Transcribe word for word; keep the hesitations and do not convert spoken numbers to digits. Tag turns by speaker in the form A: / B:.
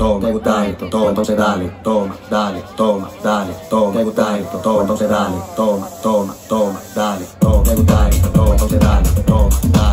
A: toma, te gusta esto, toma, entonces dale, toma, dale, toma, dale, toma, te gusta esto, toma, entonces dale, toma, toma, toma, dale, toma, te gusta esto, toma, entonces dale, toma, dale.